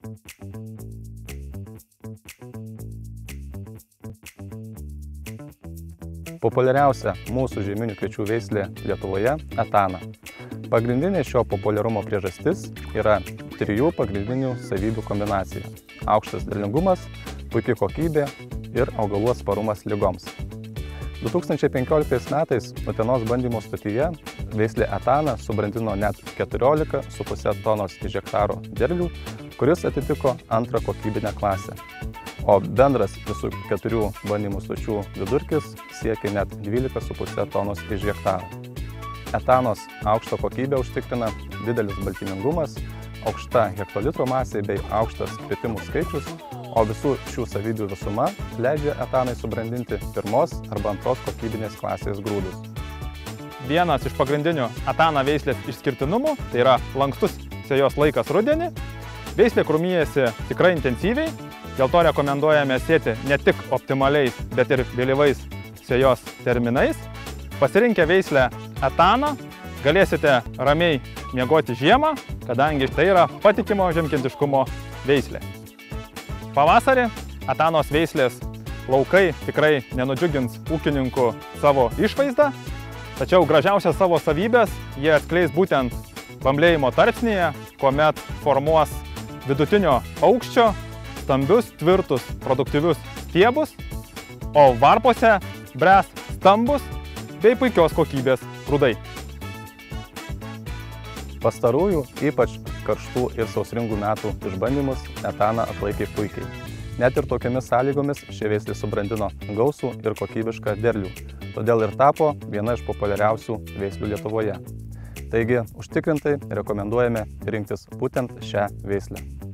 Populiariausia mūsų žieminių kviečių veislė Lietuvoje – Etana. Pagrindinė šio populiarumo priežastis yra 3 pagrindinių savybių kombinacija – aukštas derlingumas, puiki kokybė ir augalų atsparumas ligoms. 2015 metais Utenos bandymo stotyje veislė Etana subrandino net 14,5 tonos iš hektaro derlių, kuris atitiko antrą kokybinę klasę. O bendras visų 4 bandymų stočių vidurkis siekia net 12,5 tonos iš hektaro. Etanos aukštą kokybę užtikrina didelis baltymingumas, aukšta hektolitro masė bei aukštas kvietimų skaičius, o visų šių savybių visuma leidžia Etanai subrandinti 1 arba 2 kokybinės klasės grūdus. Vienas iš pagrindinių Etana veislės išskirtinumų tai yra lankstus sėjos laikas rudenį. Veislė krūmijasi tikrai intensyviai, dėl to rekomenduojame sėti ne tik optimaliais, bet ir vėlyvais sėjos terminais. Pasirinkę veislę Etana galėsite ramiai miegoti žiemą, kadangi tai yra patikimo žemkintiškumo veislė. Pavasarį Etanos veislės laukai tikrai nenudžiugins ūkininkų savo išvaizdą, tačiau gražiausias savo savybės jie atskleis būtent bamblėjimo tarpsnyje, kuomet formuos vidutinio aukščio, stambius, tvirtus, produktyvius stiebus, o varpose bręs stambus bei puikios kokybės grūdai. Pastarųjų, ypač karštų ir sausringų metų išbandymus Etana atlaikė puikiai. Net ir tokiamis sąlygomis ši veislė subrandino gausų ir kokybišką derlių, todėl ir tapo viena iš populiariausių veislių Lietuvoje. Taigi, užtikrintai rekomenduojame rinktis būtent šią veislę.